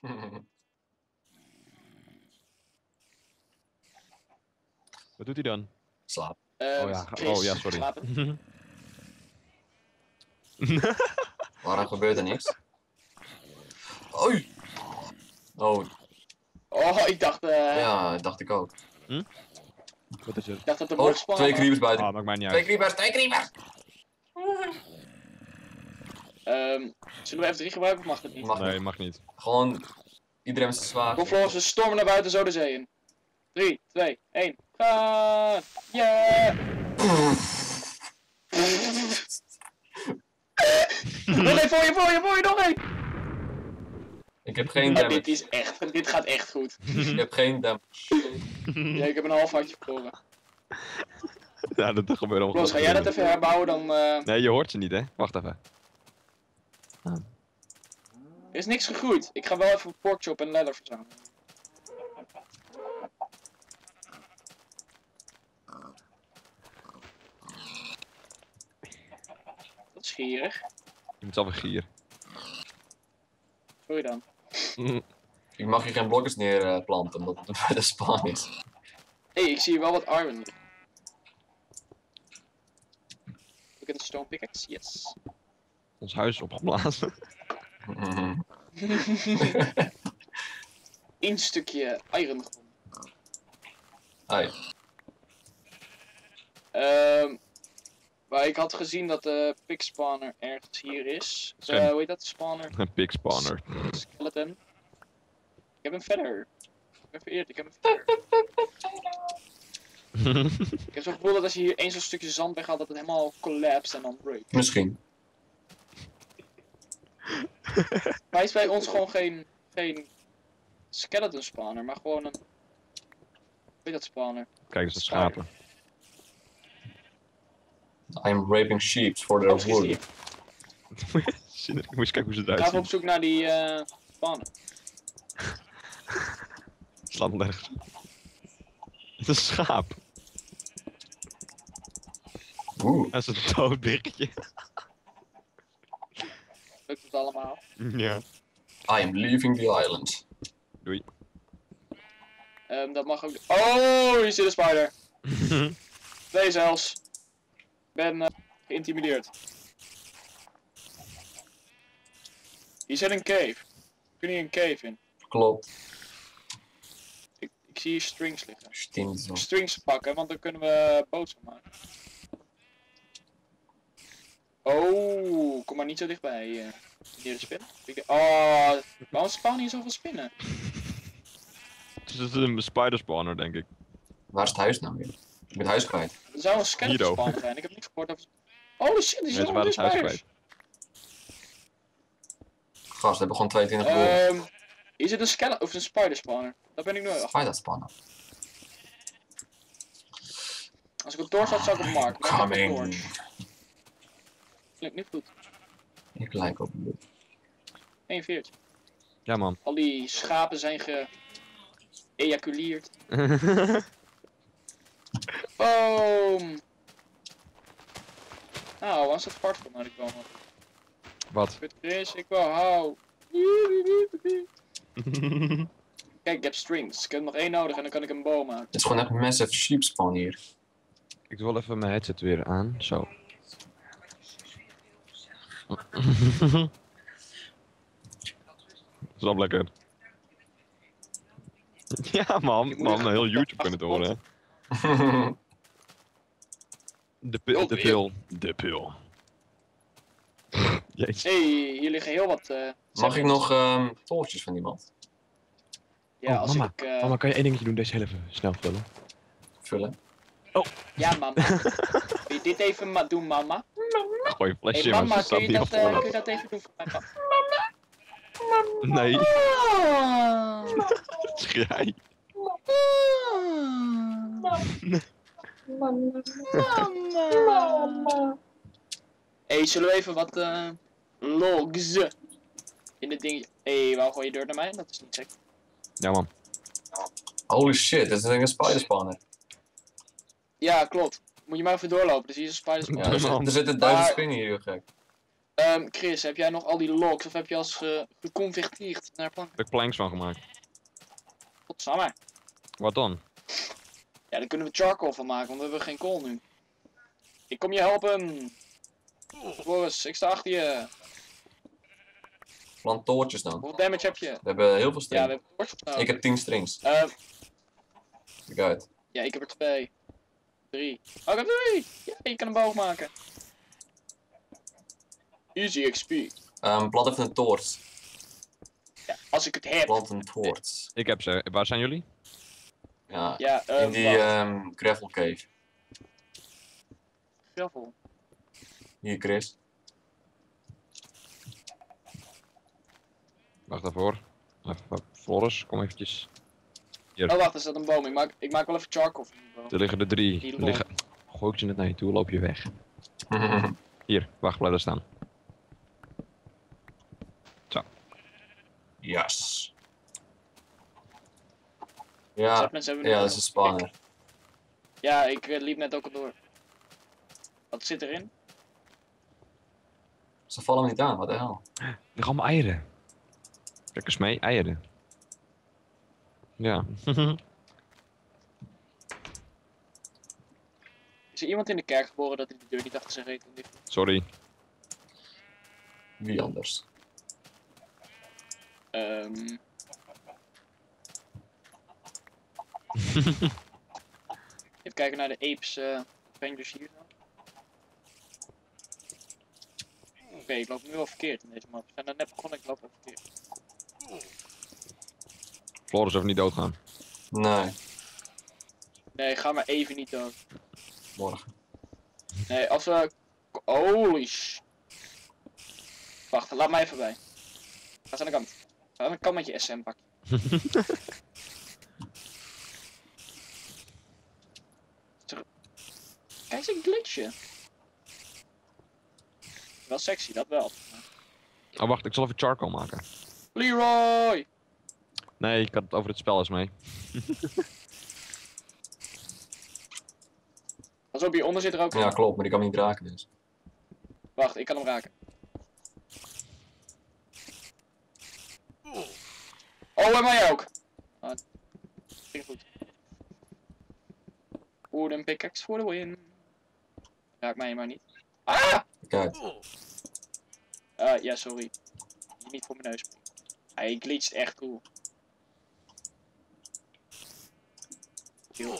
Wat doet hij dan? Slaap. Oh ja, Chris, oh ja, sorry. slapen. Waarom gebeurt er niks? Oei! Oh, Oh, ik dacht, ja, dacht ik ook. Wat is het? ik dacht dat de Oh, bocht spannend 2 creepers buiten. Ah, maakt mij niet Twee uit. creepers, 2 creepers! Zullen we F3 gebruiken of mag het niet? Mag Nee, niet. mag niet. Gewoon iedereen met zijn zwaar. Kom Floris, we stormen naar buiten zo de zee in. 3, 2, 1, ga! Yeah! Nog één, voor je, nog één! Ik heb geen Ah, damage. dit gaat echt goed. Ik heb geen damage. Ja, ik heb een half hartje verloren. Ja, dat gebeurt allemaal. Floris, ga jij dat even herbouwen dan... Nee, je hoort ze niet, hè? Wacht even. Er is niks gegroeid. Ik ga wel even porkchop en leather verzamelen. Dat is gierig. Je moet zelf een gier. Sorry dan. Ik mag hier geen blokjes neerplanten omdat het bij de spawn is. Hé, ik zie hier wel wat iron. Look at the stone pickaxe, yes. Ons huis is opgeblazen. Eén stukje iron gevonden. Ai. Maar ik had gezien dat de pig spawner ergens hier is. Stem. Hoe heet dat? Spawner? Een pig spawner. Skeleton. Ik heb een feather. Ik ben vereerd, ik heb een feather. Ik heb zo'n gevoel dat als je hier één zo'n stukje zand weghaalt, dat het helemaal collapsed en dan breakt. Misschien. Maar is bij ons gewoon geen skeleton spawner, maar gewoon een... Hoe heet dat spawner? Kijk, dat is een schapen. I'm raping sheep for their Oh, schiet wool. hier. Shit, ik moest kijken hoe ze Ik eruit ga even zien. op zoek naar die spawner. Slaat me nergens. Het is een schaap. Oeh. Dat is een dood biggetje. Lukt het allemaal? Ja. I am leaving the island. Doei. Dat mag ook... Oh, hier zit een spider. 2 zelfs. Ik ben geïntimideerd. Hier zit een cave. Kun je een cave in? Klopt. Ik zie hier strings liggen. Stinkt zo. Strings pakken, want dan kunnen we boot van maken. Oh, kom maar niet zo dichtbij. Hier een spin. Oh, waarom spawnen hier zoveel spinnen? Het is een spider spawner, denk ik. Waar is het huis nou weer? Ik ben het huis kwijt. Er zou een skeleton Hierdoor. spawner zijn. Ik heb niks gehoord over... Holy shit, die Mensen zijn waren allemaal het huis spiders. kwijt. Gast, we hebben gewoon 22 wool. Hier zit een skeleton of een spider spawner. Daar ben ik nu achter. Ga je dat spannen? Als ik op door zat, zou ik op markt. Maar ik heb een Coming. torch. Klinkt niet goed. Ik lijk op de 41. Ja, man. Al die schapen zijn geëjaculeerd. Boom! Nou, waar is dat paard van naar die komen? Wat? Kut Chris, ik wil hou. Kijk, ik heb strings. Ik heb nog 1 nodig en dan kan ik een boom maken. Het is gewoon echt een massive sheep spawn hier. Ik doe wel even mijn headset weer aan. Zo. Dat is wel lekker. Ja, man. moet Man, even heel op de YouTube kunnen het horen, hè. De pil. De pil. De pil. Jezus. Hey, hier liggen heel wat. Mag ik nog tolletjes van iemand Ja, Oh, als mama. ik. Mama, kan je één dingetje doen? Deze heel even snel vullen. vullen? Ja, mama. Wil je dit even doen, mama? Gooi een flesje Hey, in, maar mama, ze staat kun je, niet dat, op kun je dat even doen voor mij? Nee, Ah. dat is jij. Hey, zullen we even wat logs in het ding. Hey, waarom gooi je deur naar mij? Dat is niet sec. Ja, man. Holy shit, dit is een spider spawner. Ja, klopt. Moet je maar even doorlopen, dus hier is een spider Ja, spawn. er man. zitten 1000 Maar- spinnen hier, heel gek. Chris, heb jij nog al die logs of heb je als geconverteerd naar plank? Heb ik planks van gemaakt. Godsamme. Wat dan? Ja, daar kunnen we charcoal van maken, want we hebben geen kool nu. Ik kom je helpen. Boris, ik sta achter je. Plant toortjes dan. Hoeveel damage heb je? We hebben heel veel Ja, strings. we hebben torches nodig. Ik heb 10 strings. Kijk uit. Ja, ik heb er 2. 3. Oh, ik heb 3! Ja, je kan een boog maken. Easy XP. Plant even een toort. Ja, als ik het heb. Plant een toort. Ik heb ze. Waar zijn jullie? Ja, Ja, in die wacht. gravel cave. Gravel. Hier, Chris. Wacht even hoor. Even, Floris, kom eventjes. Oh, wacht, er staat een boom. Ik maak wel even charcoal van die boom. Er liggen er 3. Die Er liggen... Gooi ik ze net naar je toe, loop je weg. Hier, wacht, blijf daar staan. Yes. Ja, Saplings hebben we nu ja, dat nog. is een spawner. Ja, ik liep net ook al door. Wat zit erin? Ze vallen me niet aan, wat de hel. Er liggen allemaal eieren. Kijk eens mee, eieren. Ja. Is er iemand in de kerk geboren dat hij de deur niet achter zijn reet kon dicht? Sorry. Wie anders? Even kijken naar de apes Avengers hier zo. Oké, ik loop nu wel verkeerd in deze map. We zijn er net begonnen, ik loop wel verkeerd. Floris even niet doodgaan. Nee, Nee, ga maar even niet dood. morgen. Nee, als we... Holy sh... Wacht, laat mij even bij. Ga eens aan de kant. Ga aan de kant met je SM pak. Kijk eens een glitchje. Wel sexy, dat wel. Oh wacht, ik zal even charcoal maken. Leroy! Nee, ik had het over het spel eens mee. Pas op, hieronder zit er ook... Ja, klopt, maar die kan me niet raken dus. Wacht, ik kan hem raken. Oh, en mij ook! Ah, ging goed. Wooden pickaxe for the win. Raak mij maar niet. Ah! Kijk, Ja, sorry. Niet voor mijn neus. Hij glitcht echt cool. Kill.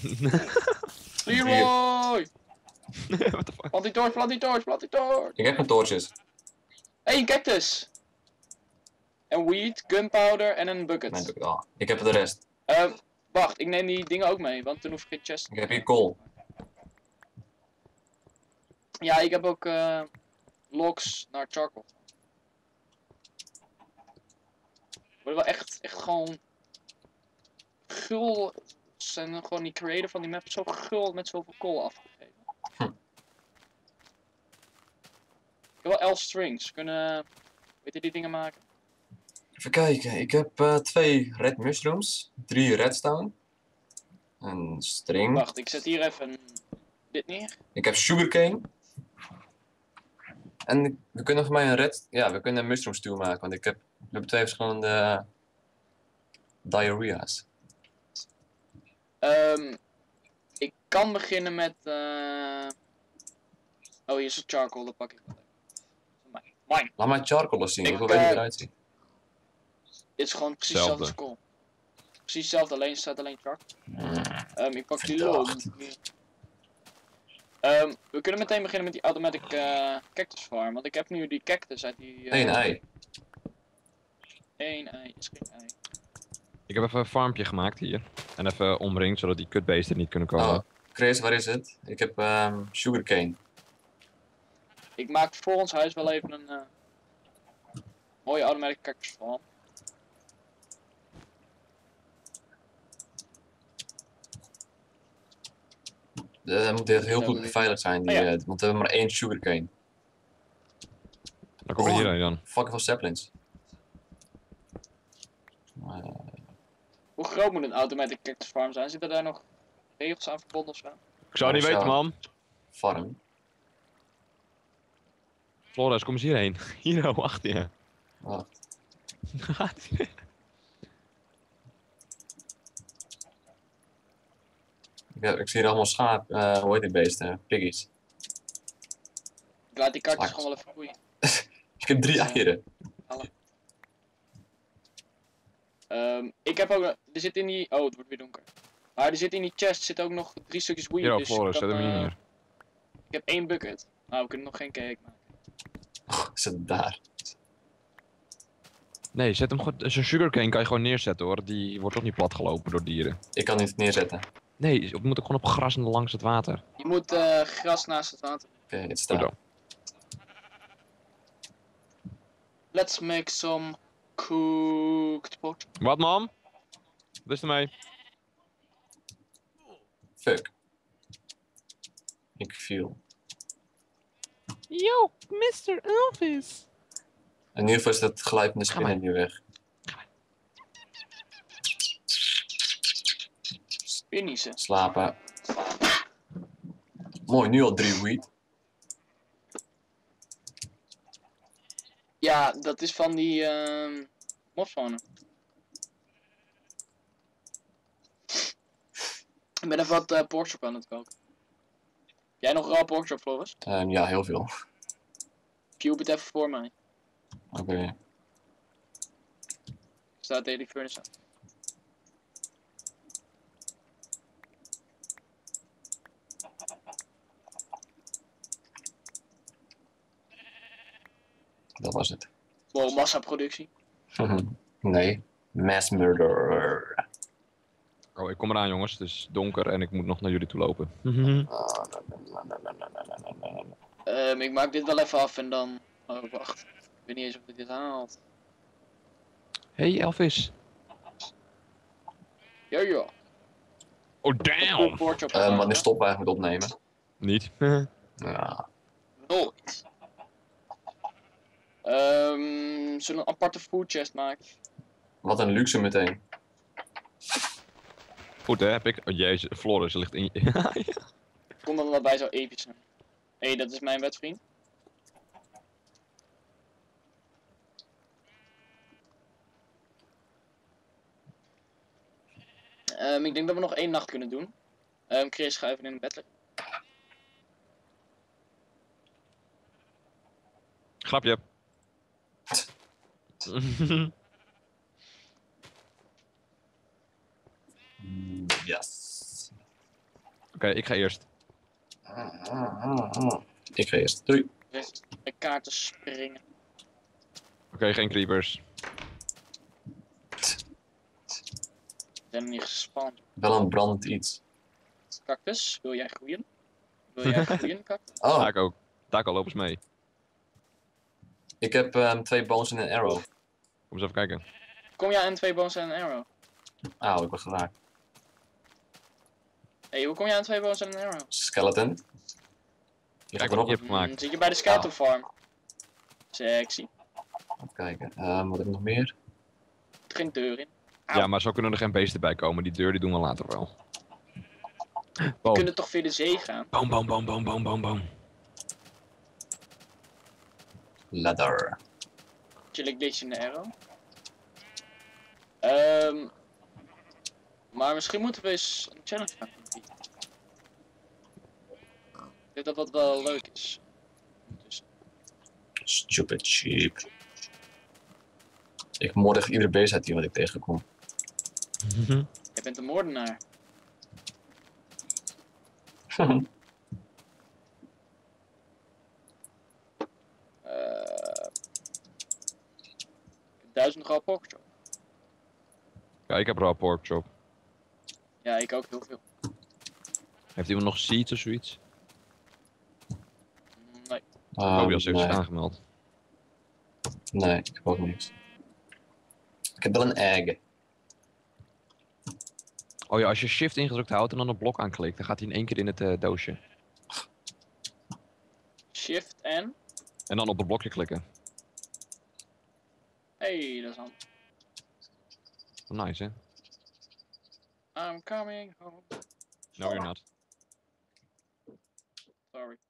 Leroy! What the fuck? Plant die torch, plant die torch, plant die torch! ik heb mijn toortjes. Hey, een cactus! En weed, gunpowder en een bucket. Nee, doe ik het al. Ik heb de rest. Wacht, ik neem die dingen ook mee, want dan hoef ik geen chest. Ik heb hier kool. Ja, ik heb ook logs naar charcoal. Worden wel echt gewoon gul. Zijn gewoon die creator van die map zo gul met zoveel kool afgegeven. Ik heb wel 11 strings. Kunnen weet je die dingen maken? Even kijken, ik heb 2 red mushrooms, 3 redstone, een string. Wacht, ik zet hier even dit neer. Ik heb sugarcane. En we kunnen voor mij we kunnen een mushroom stew maken, want we hebben 2 verschillende diarrhea's. Ik kan beginnen met oh, hier is een charcoal, dat pak ik wel even. Mine. Laat mij charcoal eens zien, ik wil Ik, weten hoe het eruit ziet. Het is gewoon precies Hetzelfde. hetzelfde als kool. Precies hetzelfde, alleen staat alleen charcoal. Ik pak die Verdacht. log. We kunnen meteen beginnen met die automatic cactus farm, want ik heb nu die cactus uit die... 1 ei. 1 ei is geen ei. Ik heb even een farmpje gemaakt hier. En even omringd, zodat die kutbeesten niet kunnen komen. Oh, Chris, waar is het? Ik heb sugarcane. Ik maak voor ons huis wel even een mooie automatic cactus farm. Dat moet echt heel goed beveiligd zijn, die, Oh ja. want we hebben maar 1 sugarcane. Dan kom je hierheen dan. Fucking veel saplings. Hoe groot moet een automatic cactus farm zijn? Zitten daar nog regels aan verbonden of zo? Ik zou niet weten, man. Farm. Flores, kom eens hierheen. Hier, achter je. Wacht. Gaat hij? Ik zie hier allemaal schaap. Hoe heet die beesten? Piggies. Ik laat die kartjes Slakers. gewoon wel even groeien. Ik heb 3 eieren. Ik heb ook... Er zit in die... Oh, het wordt weer donker. Maar er zit in die chest zit ook nog 3 stukjes weed. Hier, Dus Flores, ik zet kan, hem hier neer. ik heb 1 bucket. Nou, we kunnen nog geen cake maken. Zit het daar. Nee, zet hem gewoon... Zo'n sugarcane kan je gewoon neerzetten hoor. Die wordt toch niet platgelopen door dieren. Ik kan niet neerzetten. Nee, het moet ook gewoon op gras en langs het water. Je moet gras naast het water. Oké, het Goed staat. dan. Let's make some cooked pot. Wat, mam? Wat is er mee? Fuck. Ik viel. Yo, Mr. Elvis. In ieder geval is dat geluid van de spinnen nu weg. Spinniezen. Slapen. Mooi, nu al 3 weed. Ja, dat is van die mobspannen. Ik ben even wat porkchop aan het koken. Jij nog raw porkchop, Floris? Ja, heel veel. Cube het even voor mij. Oké. Staat de hele furnace aan. Dat was het. Wow, massaproductie. Nee. Mass murder. Oh, ik kom eraan jongens. Het is donker en ik moet nog naar jullie toe lopen. Ik maak dit wel even af en dan... Oh, wacht. Ik weet niet eens of ik dit haalt. Hey Elvis. Ja, ja. Oh damn. Porkchop. Wanneer stoppen we eigenlijk met opnemen? Niet. Ja. Nooit. Zullen we een aparte food chest maken? Wat een luxe meteen. Goed hè, heb ik... Oh jezus, Floris ligt in je... Komt dan dat wij zo episch zijn. Hé, dat is mijn wedvriend. Ik denk dat we nog 1 nacht kunnen doen. Chris, ga even in het bed liggen. Grapje. Yes. Oké, ik ga eerst. Ik ga eerst. Doei. De kaarten springen. Oké, geen creepers. Ik ben niet gespannen. Wel een brandend iets. Cactus, wil jij groeien? Wil jij groeien, cactus? Oh, Taco ook. Taco, loop eens mee. ik heb 2 bones en een arrow. Kom eens even kijken. Kom jij aan 2 bones en een arrow? Auw, ik ben geraakt. Hé, hoe kom jij aan 2 bones en een arrow? Skeleton. Je Kijk gaat wat erop. je hebt gemaakt. Zit je bij de skeleton farm? Sexy. Even kijken. Wat heb ik nog meer? Geen deur in. Ja, maar zo kunnen er geen beesten bij komen. Die deur die doen we later wel. We Boom. kunnen toch via de zee gaan? Boom, boom, boom, boom, boom, boom, boom. Leather. Chill ik dit in de arrow. Maar misschien moeten we eens een challenge gaan doen. Ik denk dat dat wel leuk is. Dus, Stupid sheep. Ik moord echt iedere beest uit hier wat ik tegenkom. jij bent een moordenaar. Ik heb 1000 raw porkchop. Ja, ik heb raw pork chop. Ja, ik ook heel veel. Heeft iemand nog seeds of zoiets? Nee. Tobias heeft zich nee. aangemeld. Nee, ik heb ook niks. Ik heb wel een egg. Oh ja, als je shift ingedrukt houdt en dan een blok aanklikt, dan gaat hij in één keer in het doosje. Shift en... En dan op het blokje klikken. Hey, dat is handig. Nice hè? I'm coming home. No, you're not. Sorry.